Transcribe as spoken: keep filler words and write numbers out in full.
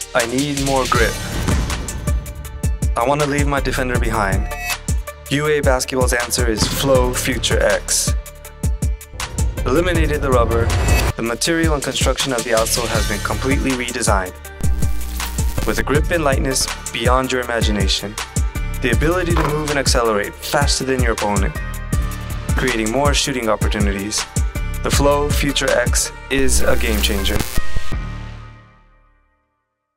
I need more grip. I want to leave my defender behind. U A Basketball's answer is Flow Future X. Eliminated the rubber, the material and construction of the outsole has been completely redesigned. With a grip and lightness beyond your imagination, the ability to move and accelerate faster than your opponent, creating more shooting opportunities, the Flow Future X is a game changer.